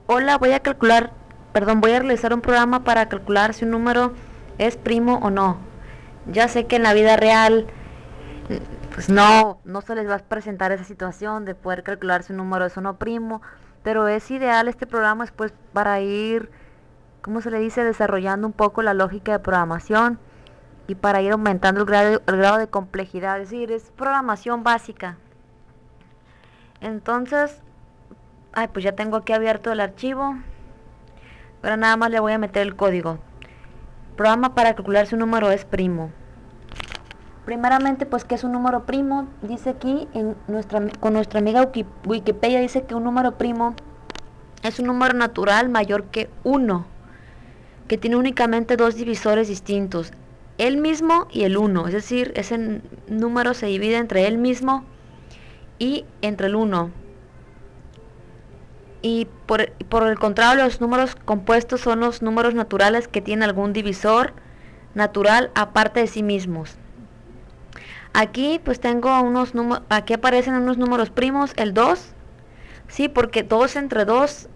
Hola, voy a realizar un programa para calcular si un número es primo o no. Ya sé que en la vida real, pues no se les va a presentar esa situación de poder calcular si un número es o no primo, pero es ideal este programa después para ir, ¿cómo se le dice?, desarrollando un poco la lógica de programación y para ir aumentando el grado de complejidad. Es decir, es programación básica. Entonces, pues ya tengo aquí abierto el archivo. Ahora nada más le voy a meter el código. Programa para calcular si un número es primo. Primeramente, pues, ¿qué es un número primo? Dice aquí, con nuestra amiga Wikipedia, dice que un número primo es un número natural mayor que uno, que tiene únicamente dos divisores distintos, el mismo y el uno. Es decir, ese número se divide entre él mismo y entre el uno. Y por el contrario, los números compuestos son los números naturales que tienen algún divisor natural aparte de sí mismos. Aquí pues tengo unos números, aquí aparecen unos números primos, el 2, sí, porque 2 entre 2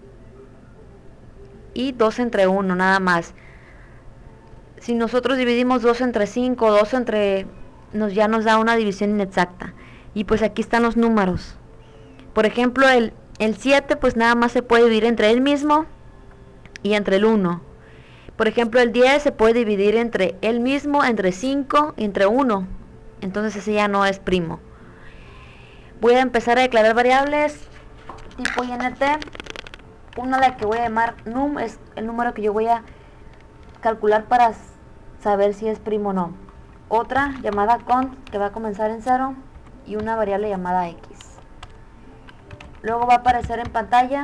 y 2 entre uno nada más. Si nosotros dividimos 2 entre 5, 2 entre... ya nos da una división inexacta. Y pues aquí están los números. Por ejemplo, el 7 pues nada más se puede dividir entre él mismo y entre el uno. Por ejemplo, el 10 se puede dividir entre él mismo, entre 5 y entre uno. Entonces ese ya no es primo. Voy a empezar a declarar variables tipo int. Una de la que voy a llamar num es el número que yo voy a calcular para saber si es primo o no. Otra llamada cont, que va a comenzar en 0, y una variable llamada x. Luego va a aparecer en pantalla: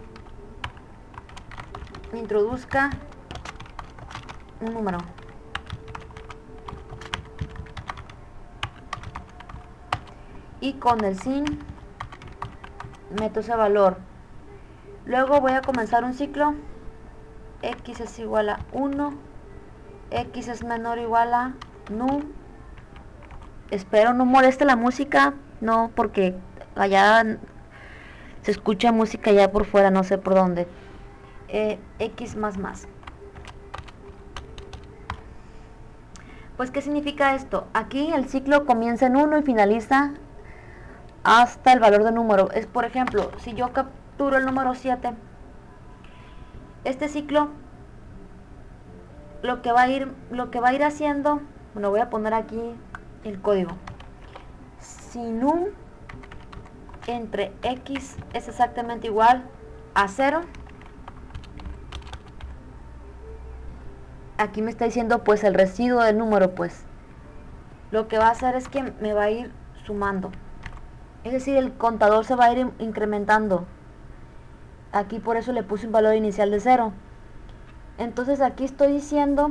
introduzca un número. Y con el sin meto ese valor. Luego voy a comenzar un ciclo. X es igual a 1, X es menor o igual a num. Espero no moleste la música, no, porque allá se escucha música ya por fuera, no sé por dónde. X más más. Pues, ¿qué significa esto? Aquí el ciclo comienza en 1 y finaliza hasta el valor de número. Es, por ejemplo, si yo capturo el número 7, este ciclo lo que va a ir haciendo, bueno, voy a poner aquí el código. Si num entre x es exactamente igual a 0, aquí me está diciendo pues el residuo del número, pues lo que va a hacer es que me va a ir sumando. Es decir, el contador se va a ir incrementando. Aquí por eso le puse un valor inicial de 0. Entonces aquí estoy diciendo,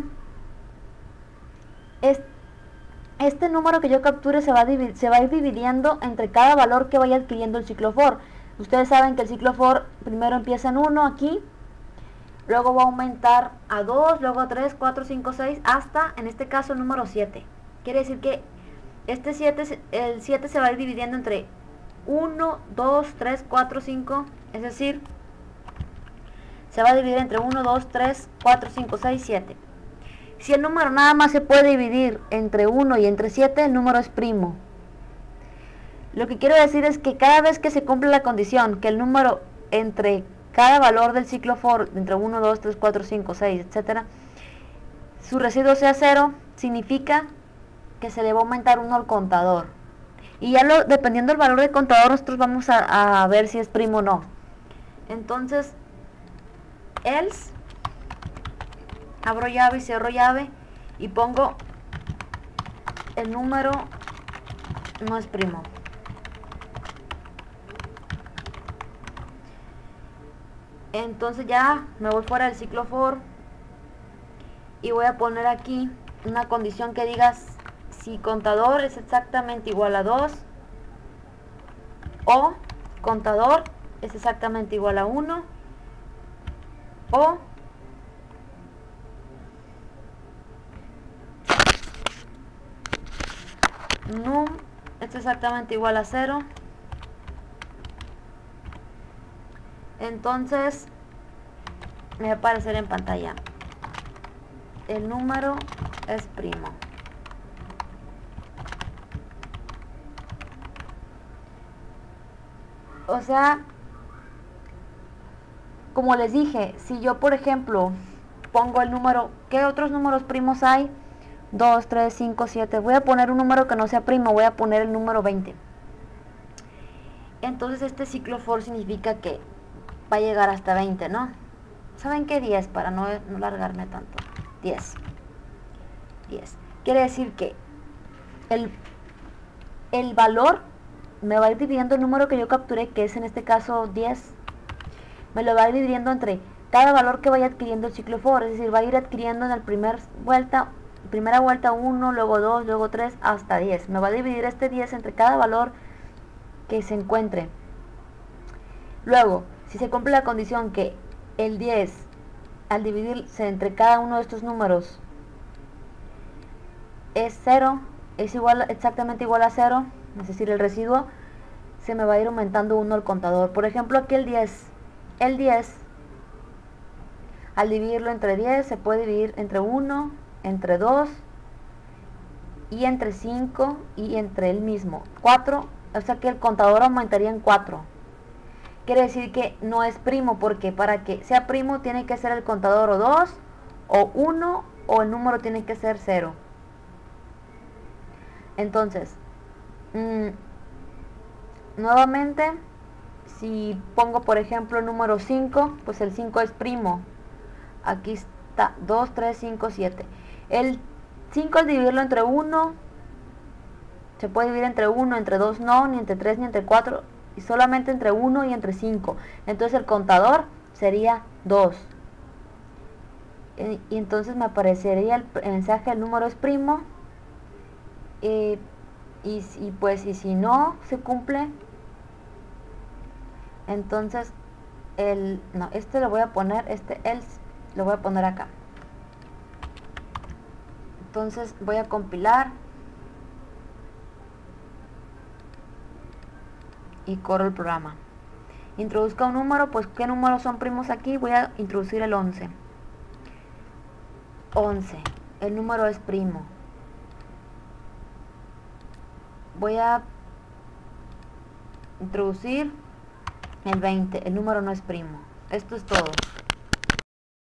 este número que yo capture se va a ir dividiendo entre cada valor que vaya adquiriendo el ciclo for. Ustedes saben que el ciclo for primero empieza en 1 aquí, luego va a aumentar a 2, luego a 3, 4, 5, 6, hasta, en este caso, el número 7. Quiere decir que el 7 se va a ir dividiendo entre 1, 2, 3, 4, 5, es decir, se va a dividir entre 1, 2, 3, 4, 5, 6, 7. Si el número nada más se puede dividir entre 1 y entre 7, el número es primo. Lo que quiero decir es que cada vez que se cumple la condición que el número entre cada valor del ciclo for, entre 1, 2, 3, 4, 5, 6, etc., su residuo sea 0, significa que se le va a aumentar 1 al contador. Y ya dependiendo del valor del contador, nosotros vamos a ver si es primo o no. Entonces, else, abro llave y cierro llave y pongo el número no es primo. Entonces ya me voy fuera del ciclo for y voy a poner aquí una condición que diga si contador es exactamente igual a 2 o contador es exactamente igual a 1 o num es exactamente igual a 0. Entonces me va a aparecer en pantalla. El número es primo. O sea, como les dije, si yo por ejemplo pongo el número, ¿qué otros números primos hay? 2, 3, 5, 7. Voy a poner un número que no sea primo, voy a poner el número 20. Entonces este ciclo for significa que va a llegar hasta 20, ¿no? ¿Saben qué? 10, para no largarme tanto. 10. 10. Quiere decir que el valor me va a ir dividiendo el número que yo capturé, que es en este caso 10. Me lo va a ir dividiendo entre cada valor que vaya adquiriendo el ciclo for, es decir, va a ir adquiriendo en la primera vuelta 1, luego 2, luego 3, hasta 10. Me va a dividir este 10 entre cada valor que se encuentre. Luego, si se cumple la condición que el 10, al dividirse entre cada uno de estos números, es 0, es exactamente igual a 0, es decir, el residuo, se me va a ir aumentando 1 el contador. Por ejemplo, aquí el 10, al dividirlo entre 10, se puede dividir entre 1, entre 2, y entre 5, y entre el mismo 4, o sea que el contador aumentaría en 4. Quiere decir que no es primo, porque para que sea primo tiene que ser el contador o 2, o 1, o el número tiene que ser 0. Entonces, nuevamente, si pongo por ejemplo el número 5, pues el 5 es primo. Aquí está, 2, 3, 5, 7. El 5 al dividirlo entre 1, se puede dividir entre 1, entre 2 no, ni entre 3, ni entre 4, y solamente entre 1 y entre 5. Entonces el contador sería 2. Y entonces me aparecería el mensaje, el número es primo. Y pues, y si no se cumple, entonces este lo voy a poner, else lo voy a poner acá. Entonces voy a compilar y corro el programa. Introduzca un número, pues ¿qué números son primos aquí? Voy a introducir el 11. 11, el número es primo. Voy a introducir el 20, el número no es primo. Esto es todo.